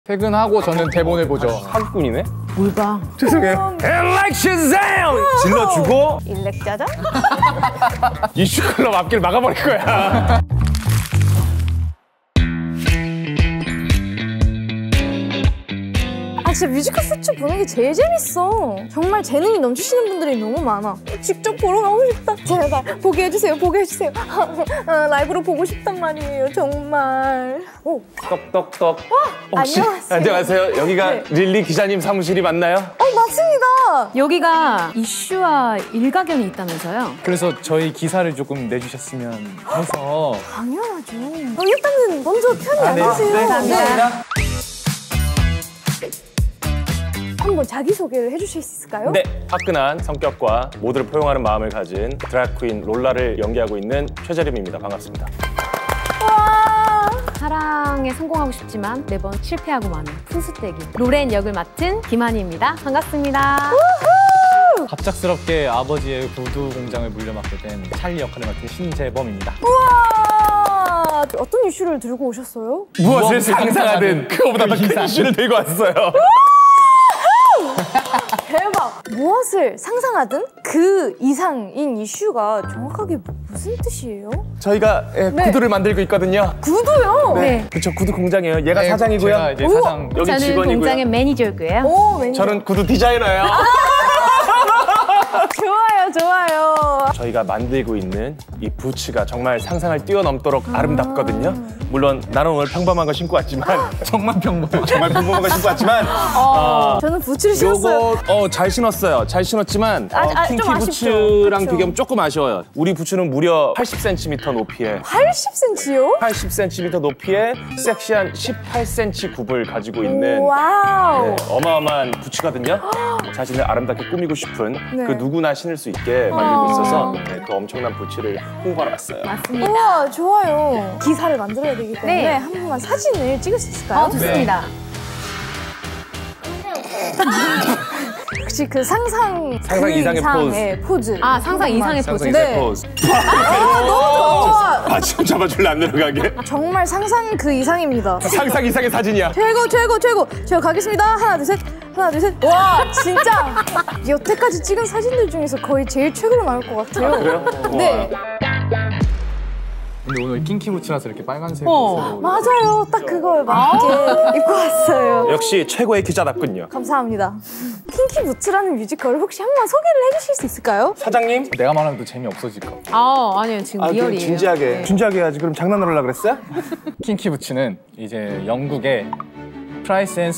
퇴근하고 저는 대본을 보죠. 사기꾼이네? 뭘 봐? 죄송해요. Like Shazam! 질러주고 일렉짜장? 이슈클럽 앞길 막아버릴 거야. 아, 진짜 뮤지컬 스츠 보는 게 제일 재밌어. 정말 재능이 넘치시는 분들이 너무 많아. 직접 보러 가고 싶다. 제발 보게 해주세요. 보게 해주세요. 라이브로 보고 싶단 말이에요. 정말. 오. 떡떡떡. 안녕하세요. 안녕하세요. 여기가 네. 릴리 기자님 사무실이 맞나요? 맞습니다. 여기가 이슈와 일가견이 있다면서요? 그래서 저희 기사를 조금 내주셨으면 해서. 당연하죠. 일단은 먼저 편히 앉으세요. 네, 감사합니다. 한번 자기소개를 해주실 수 있을까요? 네, 화끈한 성격과 모두를 포용하는 마음을 가진 드래그퀸 롤라를 연기하고 있는 최재림입니다. 반갑습니다. 와. 사랑에 성공하고 싶지만 매번 실패하고 마는 푼수떼기 로렌 역을 맡은 김한희입니다. 반갑습니다. 갑작스럽게 아버지의 구두 공장을 물려받게 된 찰리 역할을 맡은 신재범입니다. 우와! 어떤 이슈를 들고 오셨어요? 무엇을 상상하든 그거보다 더 큰 이슈를 들고 왔어요. 대박! 무엇을 상상하든 그 이상인 이슈가 정확하게 무슨 뜻이에요? 저희가 네. 구두를 만들고 있거든요. 구두요? 네. 그쵸, 구두 공장이에요. 얘가 네, 사장이고요. 제가 이제 우와! 사장. 여기 저는 직원이고요. 공장의 매니저고요. 오, 왠지. 저는 구두 디자이너예요. 좋아요, 좋아요. 저희가 만들고 있는 이 부츠가 정말 상상을 뛰어넘도록 아름답거든요. 물론 나는 오늘 평범한 거 신고 왔지만 정말 평범한. 정말 평범한 거 신고 왔지만 저는 부츠를 신었어요. 요거 잘 신었어요. 잘 신었지만 좀 킹키 아쉽죠. 부츠랑 그쵸. 비교하면 조금 아쉬워요. 우리 부츠는 무려 80cm 높이에 80cm요? 80cm 높이에 섹시한 18cm 굽을 가지고 있는 와우. 네, 어마어마한 부츠거든요. 자신을 아름답게 꾸미고 싶은 네. 그 누구나 신을 수 있게 만들고 있어서 네, 그 엄청난 부츠를 홍보하러 왔어요. 맞습니다. 우와, 좋아요. 기사를 만들어야 되기 때문에 네. 한 번만 사진을 찍을 수 있을까요? 좋습니다. 혹시 그 상상 이상의 포즈. 아, 상상 이상의 포즈. 상상의 네. 포즈. 좋아. 아, 지금 잡아줄래 안 내려가게? 정말 상상 그 이상입니다. 상상 이상의 사진이야. 최고, 최고, 최고. 제가 가겠습니다. 하나, 둘, 셋. 하나, 둘, 셋. 와, 진짜 여태까지 찍은 사진들 중에서 거의 제일 최고로 나올 것 같아요. 그래요? 네. 근데 오늘 kinky 부츠라서 이렇게 빨간색으로. 맞아요. 딱 그거에 맞게 입고 왔어요. 역시 최고의 기자답군요. 감사합니다. 킹키 부츠라는 뮤지컬을 혹시 한번 소개를 해주실 수 있을까요? 사장님? 내가 말하면 또 재미없어질까. 아니요. 지금 그럼 리얼이에요. 진지하게. 네. 진지하게 해야지. 그럼 장난으로 하려고 그랬어요? kinky 부츠는 이제 영국의 프라이스 앤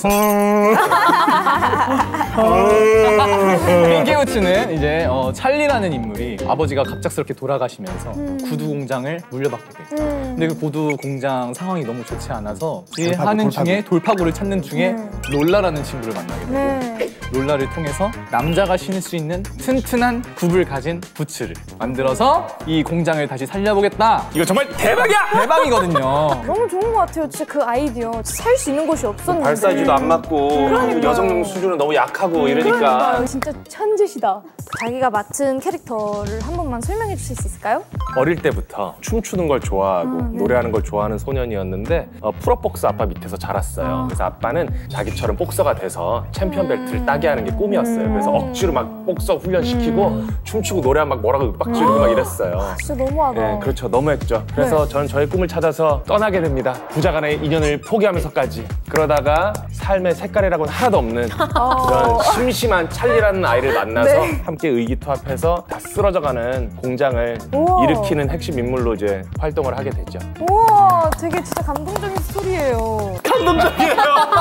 kinky 부츠는 이제 찰리라는 인물이 아버지가 갑작스럽게 돌아가시면서 구두 공장을 물려받게 돼요. 근데 그 구두 공장 상황이 너무 좋지 않아서 하는 중에 돌파구를 찾는 중에 롤라라는 친구를 만나게 돼요. 네. 롤라를 통해서 남자가 신을 수 있는 튼튼한 굽을 가진 부츠를 만들어서 이 공장을 다시 살려보겠다. 이거 정말 대박이야! 대박이거든요. 너무 좋은 것 같아요. 진짜 그 아이디어. 살 수 있는 곳이 없었는데. 발 사이즈도 안 맞고 그러니까요. 여성 수준은 너무 약하고 이러니까 그러니까요. 진짜 천재시다. 자기가 맡은 캐릭터를 한 번만 설명해 주실 수 있을까요? 어릴 때부터 춤추는 걸 좋아하고 노래하는 걸 좋아하는 소년이었는데 프로복서 아빠 밑에서 자랐어요. 그래서 아빠는 자기처럼 복서가 돼서 챔피언 벨트를 따게 하는 게 꿈이었어요. 그래서 억지로 막 복서 훈련시키고 춤추고 노래하면 막 뭐라고 윽박 지르고 막 이랬어요. 진짜 너무하다. 네, 그렇죠. 너무했죠. 그래서 저는 저의 꿈을 찾아서 떠나게 됩니다. 부자간의 인연을 포기하면서까지. 그러다가 삶의 색깔이라고는 하나도 없는 그런 심심한 찰리라는 아이를 만나서 함께 의기투합해서 다 쓰러져가는 공장을 우와. 일으키는 핵심 인물로 이제 활동을 하게 되죠. 우와, 되게 진짜 감동적인 스토리예요. 감동적이에요.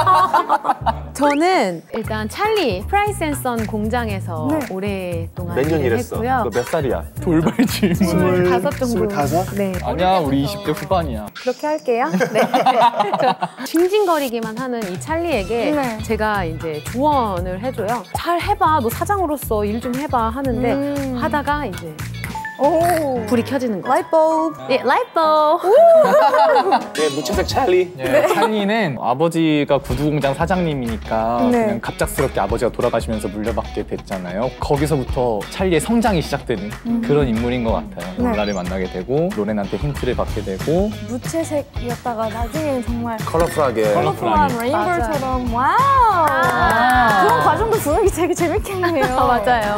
저는 일단 찰리 프라이스 앤 선 공장에서 오랫동안 몇 년 일을 일했어? 했고요. 너 몇 살이야? 돌발 질문. 25 정도. 25? 네. 아니야, 우리 20대 후반이야. 그렇게 할게요. 네. 저 징징거리기만 하는 이 찰리에게 네. 제가 이제 조언을 해줘요. 잘 해봐. 너 사장으로서 일 좀 해봐 하는데 하다가 이제 오. 불이 켜지는 거죠. 라이트버브. 예, 라이트버브. 네, 무채색 찰리. 예, 찰리는 아버지가 구두 공장 사장님이니까 네. 그냥 갑작스럽게 아버지가 돌아가시면서 물려받게 됐잖아요. 거기서부터 찰리의 성장이 시작되는 그런 인물인 것 같아요. 네. 롤라를 만나게 되고 로렌한테 힌트를 받게 되고 무채색이었다가 나중에는 정말 컬러풀하게. 컬러풀한 레인보우처럼 와우. 그런 과정도 보는 게 되게 재밌겠네요. 맞아요.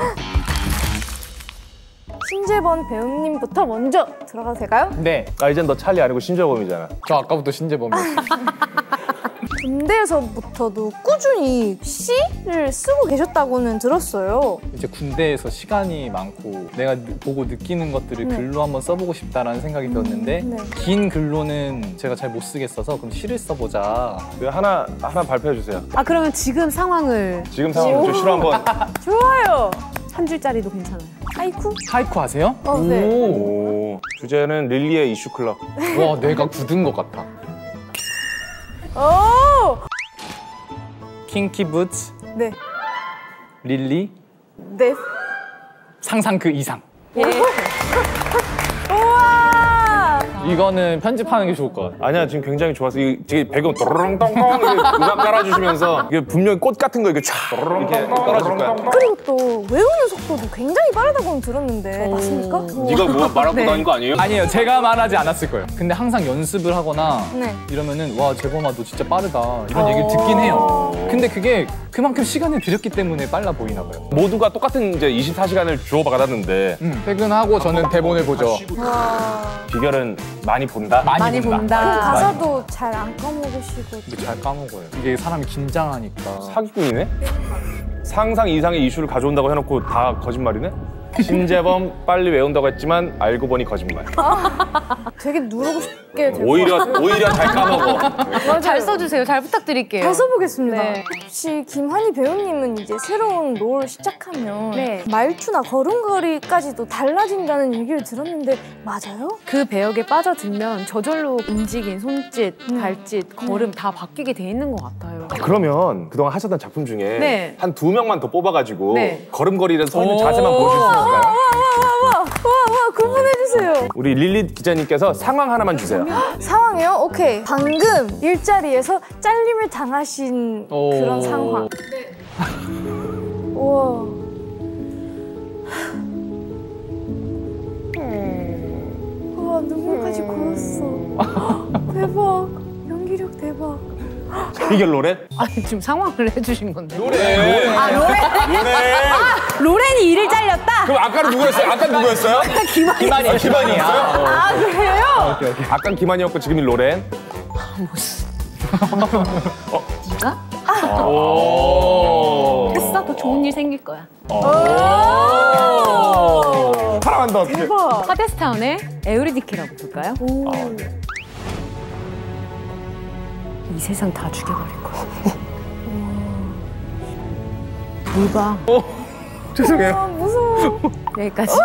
신재범 배우님부터 먼저 들어가도 될까요? 네, 아, 이젠 너 찰리 아니고 신재범이잖아. 저 아까부터 신재범이었어요. 군대에서부터도 꾸준히 시를 쓰고 계셨다고는 들었어요. 이제 군대에서 시간이 많고 내가 보고 느끼는 것들을 네. 글로 한번 써보고 싶다라는 생각이 들었는데 네. 긴 글로는 제가 잘 못 쓰겠어서 그럼 시를 써보자. 네, 하나 발표해 주세요. 아, 그러면 지금 상황을 지금 상황 좀 싫어 한번. 좋아요. 한 줄짜리도 괜찮아요. 하이쿠? 하이쿠 아세요? 네. 오. 주제는 릴리의 이슈 클럽. 와, 내가 굳은 것 같아. 오! 킹키 부츠, 네. 릴리, 네. 상상 그 이상. 우와! 이거는 편집하는 게 좋을 것 같아. 아니야, 지금 굉장히 좋아서 이 되게 배경 도로롱똥똥 이렇게 음악 깔아주시면서 이게 분명히 꽃 같은 거 이렇게 쫙 이렇게 떨어질 거야. 그리고 또 외우는 속도도 굉장히 빠르다고는 들었는데 맞습니까? 네가 뭐 말하고 다닌 거 아니에요? 아니에요, 제가 말하지 않았을 거예요. 근데 항상 연습을 하거나 네. 이러면은 와, 재범아 너 진짜 빠르다 이런 얘기를 듣긴 해요. 근데 그게 그만큼 시간을 들였기 때문에 빨라 보이나 봐요. 모두가 똑같은 이제 24시간을 주고받았는데 퇴근하고 저는 대본을 보죠. 비결은 많이 본다. 많이 그럼 본다. 가사도 잘 안 까먹으시고 이게 잘 까먹어요. 이게 사람이 긴장하니까. 사기꾼이네? 상상 이상의 이슈를 가져온다고 해놓고 다 거짓말이네? 신재범 빨리 외운다고 했지만 알고 보니 거짓말. 되게 누르고 싶게 될 오히려 잘 까먹어. 맞아요. 잘 써주세요. 잘 부탁드릴게요. 잘 써보겠습니다. 네. 혹시 김한희 배우님은 이제 새로운 롤 시작하면 네. 말투나 걸음걸이까지도 달라진다는 얘기를 들었는데 맞아요? 그 배역에 빠져들면 저절로 움직임, 손짓, 발짓, 걸음 다 바뀌게 돼 있는 것 같아요. 그러면 그동안 하셨던 작품 중에 네. 한 2명만 더 뽑아가지고 네. 걸음걸이를 서 있는 오. 자세만 보여줄 수 있을까요? 와 구분해주세요. 우리 릴리 기자님께서 상황 하나만 주세요. 상황이요? 오케이. 방금 일자리에서 잘림을 당하신 오. 그런 상황. 우와. 우와 눈물까지 고였어. 대박. 연기력 대박. 이게 로렌? 아니, 지금 상황을 해주신 건데. 로렌! 아, 로렌? 로렌이 이를 잘렸다? 그럼 아까는 누구였어요? 아까 누구였어요? 기만이. 기만이야. 아 그래요? 아까 기만이었고 지금이 로렌. 네가? 오. 됐어, 더 좋은 일 생길 거야. 사랑한다 어떻게? 대박. 하데스타운의 에우리디케라고 볼까요? 오. 이 세상 다 죽여버릴 거야. 뭘 봐. 죄송해요. 아 무서워. 여기까지.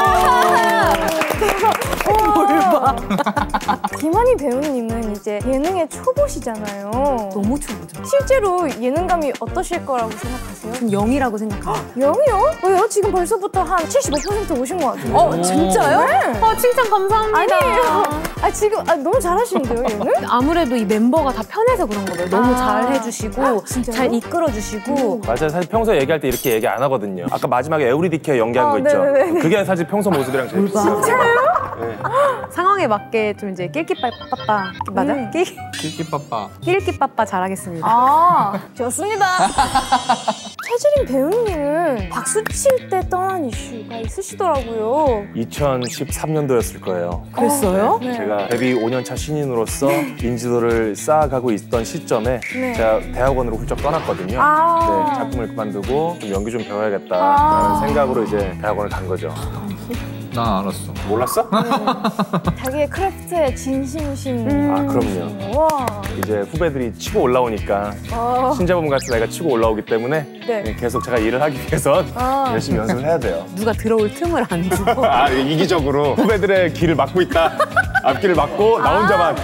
김한희 배우님은 이제 예능의 초보시잖아요. 너무 초보죠. 실제로 예능감이 어떠실 거라고 생각하세요? 전 0이라고 생각합니다. 0이요? 왜요? 지금 벌써부터 한 75% 오신 것 같아요. 진짜요? 네. 칭찬 감사합니다. 아니에요. 아 지금 너무 잘하시는데요, 예능? 아무래도 이 멤버가 다 편해서 그런 거예요. 너무 잘 해주시고, 진짜요? 잘 이끌어주시고. 맞아요. 사실 평소에 얘기할 때 이렇게 얘기 안 하거든요. 아까 마지막에 에우리디케 연기한 거 있죠? 네네네. 그게 사실 평소 모습이랑 제일 비슷해요. 네. 상황에 맞게 좀 이제 낄끼빠빠 맞아? 낄끼빠빠. 낄끼빠빠 잘하겠습니다. 아, 좋습니다. 최지린 배우님은 박수 칠 때 떠난 이슈가 있으시더라고요. 2013년도였을 거예요. 그랬어요? 네. 제가 데뷔 5년차 신인으로서 인지도를 쌓아가고 있던 시점에 네. 제가 대학원으로 훌쩍 떠났거든요. 아. 네, 작품을 그만두고 좀 연기 좀 배워야겠다라는 아. 생각으로 이제 대학원을 간 거죠. 나 알았어. 몰랐어? 자기의 크래프트에 진심이신. 아, 그럼요. 와. 이제 후배들이 치고 올라오니까 신재범 같은 애가 치고 올라오기 때문에 네. 계속 제가 일을 하기 위해선 아. 열심히 연습을 해야 돼요. 누가 들어올 틈을 안 주고. 아, 이기적으로 후배들의 길을 막고 있다. 앞길을 막고 나 혼자만.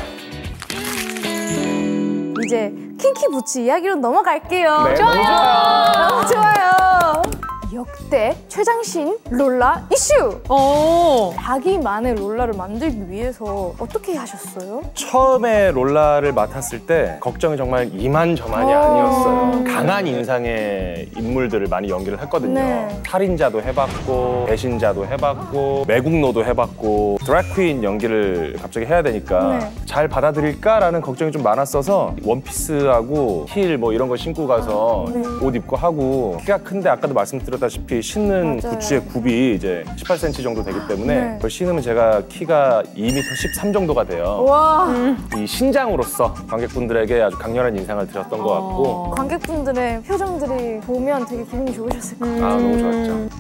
이제 킹키 부츠 이야기로 넘어갈게요. 네, 좋아요. 너무 좋아요. 역대 최장신 롤라 이슈! 오. 자기만의 롤라를 만들기 위해서 어떻게 하셨어요? 처음에 롤라를 맡았을 때 걱정이 정말 이만저만이 아니었어요. 강한 인상의 인물들을 많이 연기를 했거든요. 네. 살인자도 해봤고 배신자도 해봤고 매국노도 해봤고 드래그퀸 연기를 갑자기 해야 되니까 네. 잘 받아들일까라는 걱정이 좀 많았어서 원피스하고 힐 뭐 이런 거 신고 가서 옷 입고 하고 키가 큰데 아까도 말씀드렸다시피 신는 맞아요. 부츠의 굽이 이제 18cm 정도 되기 때문에 네. 그걸 신으면 제가 키가 2m 13 정도가 돼요. 와, 이 신장으로서 관객분들에게 아주 강렬한 인상을 드렸던 것 같고 관객분들의 표정들이 보면 되게 기분이 좋으셨을 것 같아요. 아 너무 좋았죠.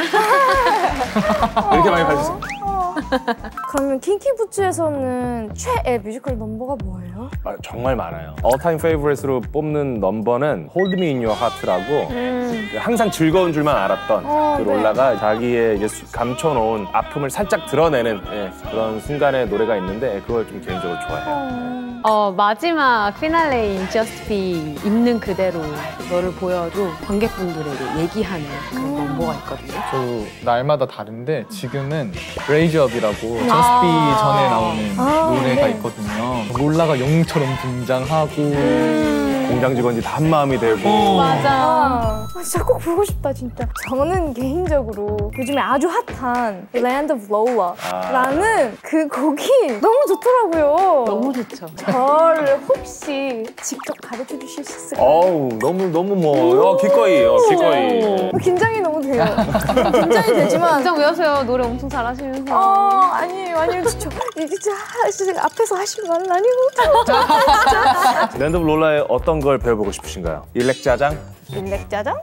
이렇게 많이 봐주세요. 그러면 킹키부츠에서는 최애 뮤지컬 넘버가 뭐예요? 아, 정말 많아요. All Time Favorite으로 뽑는 넘버는 Hold Me In Your Heart라고 항상 즐거운 줄만 알았던 그 네. 롤라가 자기의 이제 감춰놓은 아픔을 살짝 드러내는 그런 순간의 노래가 있는데 그걸 좀 개인적으로 좋아해요. 마지막 피날레인 Just Be 있는 그대로 너를 보여도 관객분들에게 얘기하는 그런 넘버가 있거든요. 저도 날마다 다른데 지금은 Raise Up이라고 Just Be 전에 나오는 노래가 네. 있거든요. 롤라가 영웅처럼 등장하고 공장 직원이 다 한마음이 되고 맞아. 진짜 꼭 보고 싶다 진짜. 저는 개인적으로 요즘에 아주 핫한 Land of Lola라는 그 곡이 너무 좋더라고요. 너무 좋죠. 저를 혹시 직접 가르쳐 주실 수 있을까요? 어우 너무 뭐 기꺼이 기꺼이 긴장이 너무 돼요. 긴장이 되지만 긴장 왜 하세요? 노래 엄청 잘하시면서. 아니에요 진짜 앞에서 하시는 말은 아니고. 랜드 오브 롤라의 어떤 걸 배워보고 싶으신가요? 일렉짜장? 일렉짜장?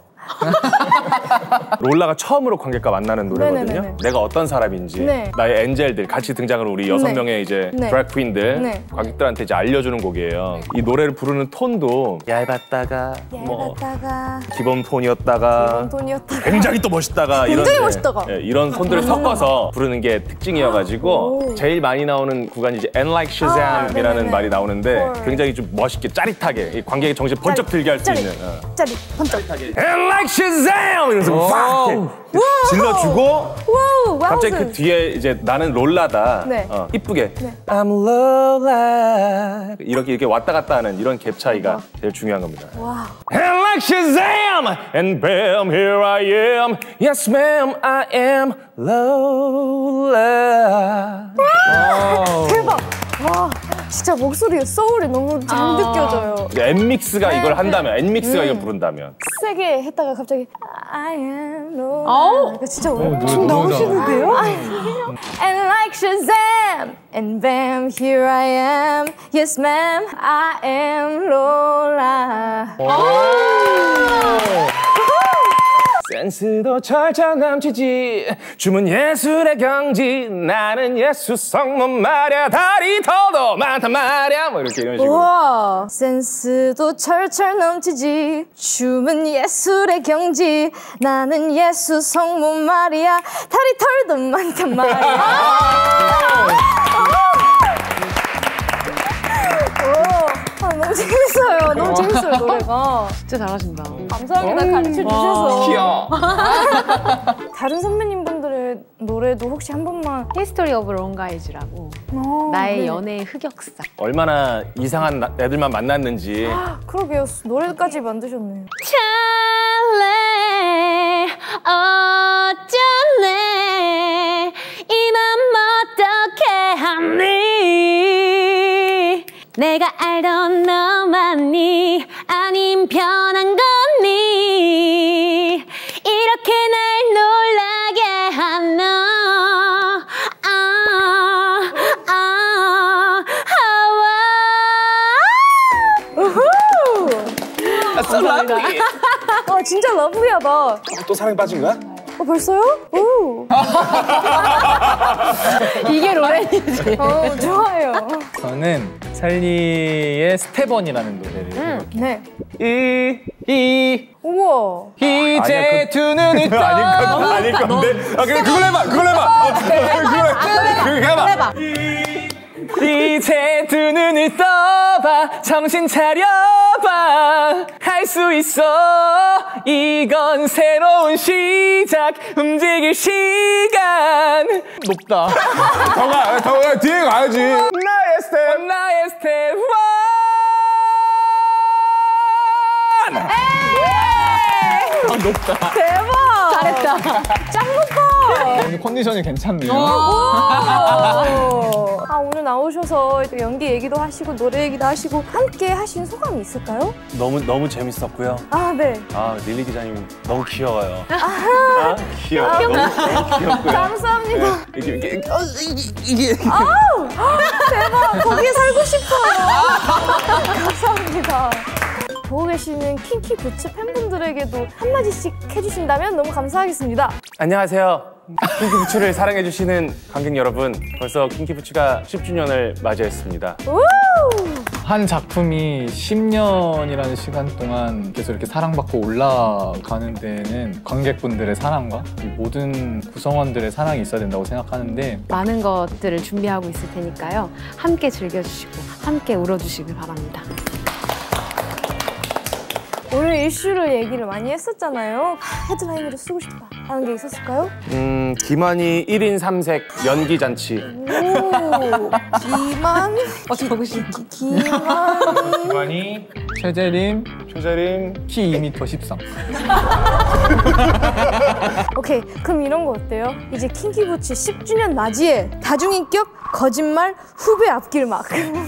롤라가 처음으로 관객과 만나는 노래거든요. 네네네네. 내가 어떤 사람인지 네. 나의 엔젤들 같이 등장하는 우리 6명의 이제 네. 드래그퀸들 네. 관객들한테 이제 알려주는 곡이에요. 이 노래를 부르는 톤도 얇았다가 뭐 얇았다가 기본 톤이었다가 돈이었다가 굉장히 또 멋있다가 굉장히 멋있다가. 이런 톤들을 섞어서 부르는 게 특징이어가지고 제일 많이 나오는 구간이 이제 And Like Shazam이라는 네네네. 말이 나오는데 헐. 굉장히 좀 멋있게 짜릿하게 이 관객의 정신 번쩍 들게 할 수 짜릿. 있는 짜릿 번쩍. And Like Shazam 이러면서 팍 이렇게 질러주고 와우 갑자기 그 뒤에 이제 나는 롤라다 네. 이쁘게 네. I'm Lola 이렇게 왔다 갔다 하는 이런 갭 차이가 제일 중요한 겁니다. 와. And like Shazam and bam here I am yes ma'am I am Lola. 대박. 와 진짜 목소리 소울이 너무 잘 느껴져요. 엔믹스가 이걸 한다면 엔믹스가 이걸 부른다면 세게 했다가 갑자기 I am Lola. 아우. 진짜 노래 춤 너무 나오시는데요? And like Shazam and bam here I am yes ma'am I am Lola. 센스도 철저 넘치지 춤은 예술의 경지 나는 예수 성문 말야 다리 더도 많단 말야 뭐 이렇게 이런 식으로 우와 센스도 철철 넘치지 춤은 예술의 경지 나는 예수 성문 말이야 다리 털도 많단 말이야. 너무 재밌어요. 너무 재밌어요 노래가. 진짜 잘하신다. 감사합니다 가르쳐 주셔서. 귀여워. 다른 선배님분들의 노래도 혹시 한 번만. History of Wrong Guys라고 나의 네. 연애의 흑역사. 얼마나 이상한 애들만 만났는지 그러게요 노래까지 만드셨네요. 찰레 어쩌네 이 맘 어떻게 하니 내가 알던 너만이 아님 변한 거니 이렇게 날 놀라게 한 너 진짜 러브리하다. 또 사랑에 빠진 거야? 벌써요? 오. 이게 로렌이지. 좋아요. 저는 찰리의 스텝원이라는 노래를 네. 이 우와. 이제 두 눈이 떠 아닐 건데 그걸 해봐 그걸 해봐 이제 두 눈을 떠봐 정신 차려봐 할 수 있어. 이건 새로운 시작, 움직일 시간. 높다. 더 뒤에 가야지. 나의 스텝, 나의 스텝 원. 아, 높다. 대박! 잘했다. 짱 높아! 오늘 컨디션이 괜찮네요. 아, 오늘 나오셔서 또 연기 얘기도 하시고 노래 얘기도 하시고 함께 하신 소감이 있을까요? 너무 재밌었고요. 아, 네. 아, 릴리 기자님 너무 귀여워요. 아, 귀여워. 너무 귀엽고요. 감사합니다. 이게 아우! 대박! 거기에 살고 싶어요. 감사합니다. 보고 계시는 킹키 부츠 팬분들에게도 한마디씩 해주신다면 너무 감사하겠습니다. 안녕하세요. 킹키부츠를 사랑해주시는 관객 여러분, 벌써 킹키부츠가 10주년을 맞이했습니다. 한 작품이 10년이라는 시간 동안 계속 이렇게 사랑받고 올라가는 데는 관객분들의 사랑과 이 모든 구성원들의 사랑이 있어야 된다고 생각하는데, 많은 것들을 준비하고 있을 테니까요. 함께 즐겨주시고 함께 울어주시길 바랍니다. 오늘 이슈를 얘기를 많이 했었잖아요. 헤드라인으로 쓰고 싶다 하는 게 있었을까요? 김한희 1인 3색 연기잔치. 오, 기만, 적으신 기만이. 김한희, 최재림, 조재림, 키 2m 13. 오케이, 그럼 이런 거 어때요? 이제 킹키부츠 10주년 맞이에 다중인격 거짓말 후배 앞길 막.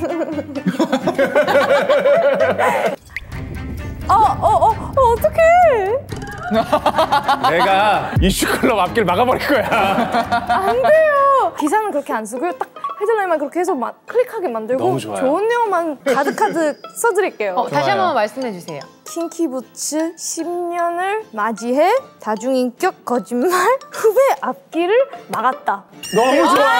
어떡해. 내가 이슈클럽 앞길 막아버릴 거야. 안 돼요. 기사는 그렇게 안 쓰고요. 딱 헤드라인만 그렇게 해서 클릭하게 만들고 너무 좋아요. 좋은 내용만 가득가득 써드릴게요. 다시 한 번만 말씀해 주세요. 킹키부츠 10년을 맞이해 다중인격 거짓말 후배 앞길을 막았다. 너무 좋아.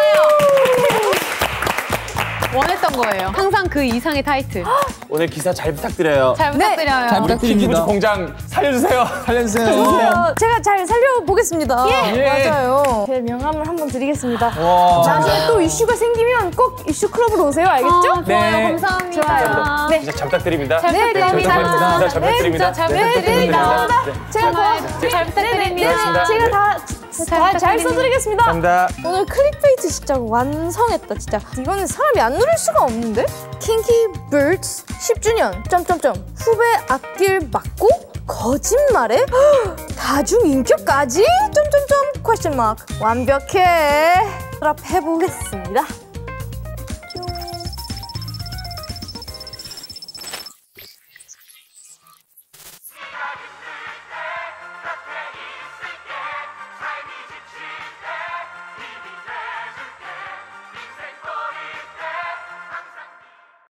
원했던 거예요. 항상 그 이상의 타이틀. 오늘 기사 잘 부탁드려요. 잘 부탁드려요. 잘 킹키부츠 부탁드립니다. 공장 살려주세요. 살려주세요. 제가 잘 살려보겠습니다. 예. 맞아요. 제 명함을 한번 드리겠습니다. 와. 나중에 또 이슈가 생기면 꼭 이슈 클럽으로 오세요. 알겠죠? 좋아요. 네. 감사합니다. 좋아요. 네. 기사 잘 부탁드립니다. 잘 네, 부탁드립니다. 기사 잘 부탁드립니다. 잘 네, 부탁드립니다. 제가 잘 부탁드립니다. 고맙습니다. 제가 잘 써드리겠습니다. 감사합니다. 오늘 클릭베이트 진짜 완성했다 진짜. 이거는 사람이 안 누를 수가 없는데? 킹키부츠 10주년 점점점 후배 앞길 막고 거짓말에 다중인격까지 점점점 퀘스천 마크 완벽해. 해보겠습니다.